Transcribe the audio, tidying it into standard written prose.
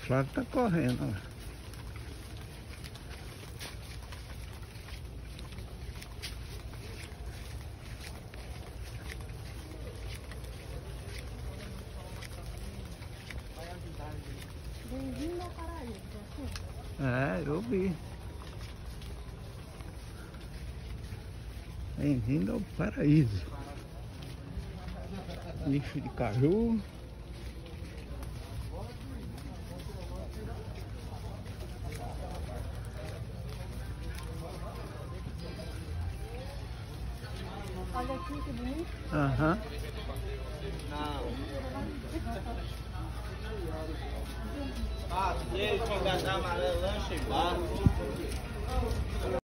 Flávio tá correndo, ó. Bem-vindo ao paraíso, É, eu vi. Bem-vindo ao paraíso. Lixo de caju. Olha aqui que bonito. Aham. Não. Ah, se ele for gastar amarelo, lanche e barro.